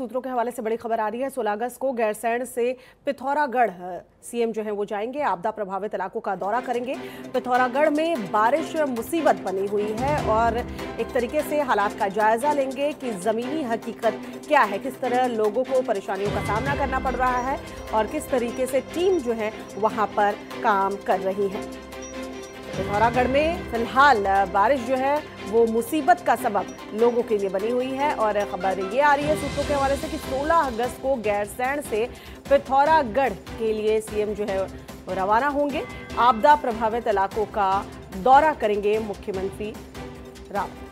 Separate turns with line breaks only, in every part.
सूत्रों के हवाले से बड़ी खबर आ रही है। 16 अगस्त को गैरसैंण से पिथौरागढ़ सीएम जो है वो जाएंगे, आपदा प्रभावित इलाकों का दौरा करेंगे। पिथौरागढ़ में बारिश मुसीबत बनी हुई है और एक तरीके से हालात का जायजा लेंगे कि जमीनी हकीकत क्या है, किस तरह लोगों को परेशानियों का सामना करना पड़ रहा है और किस तरीके से टीम जो है वहां पर काम कर रही है। पिथौरागढ़ में फिलहाल बारिश जो है वो मुसीबत का सबब लोगों के लिए बनी हुई है और खबर ये आ रही है सूत्रों के हवाले से कि 16 अगस्त को गैरसैंण से पिथौरागढ़ के लिए सीएम जो है वो रवाना होंगे। आपदा प्रभावित इलाकों का दौरा करेंगे मुख्यमंत्री रावत,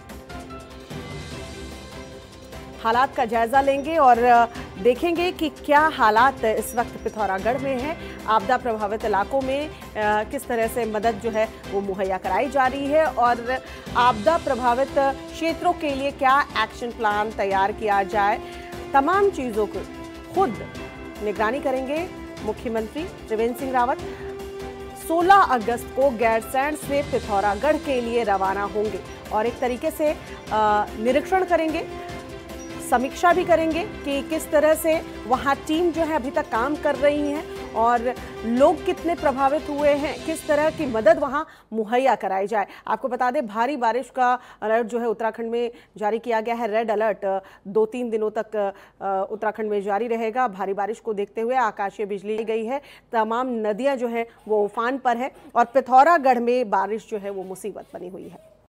हालात का जायजा लेंगे और देखेंगे कि क्या हालात इस वक्त पिथौरागढ़ में है, आपदा प्रभावित इलाकों में किस तरह से मदद जो है वो मुहैया कराई जा रही है और आपदा प्रभावित क्षेत्रों के लिए क्या एक्शन प्लान तैयार किया जाए। तमाम चीज़ों को खुद निगरानी करेंगे मुख्यमंत्री त्रिवेंद्र सिंह रावत। 16 अगस्त को गैरसैंण से पिथौरागढ़ के लिए रवाना होंगे और एक तरीके से निरीक्षण करेंगे, समीक्षा भी करेंगे कि किस तरह से वहां टीम जो है अभी तक काम कर रही है और लोग कितने प्रभावित हुए हैं, किस तरह की मदद वहां मुहैया कराई जाए। आपको बता दें भारी बारिश का अलर्ट जो है उत्तराखंड में जारी किया गया है। रेड अलर्ट 2-3 दिनों तक उत्तराखंड में जारी रहेगा। भारी बारिश को देखते हुए आकाशीय बिजली गई है, तमाम नदियां जो है वो उफान पर है और पिथौरागढ़ में बारिश जो है वो मुसीबत बनी हुई है।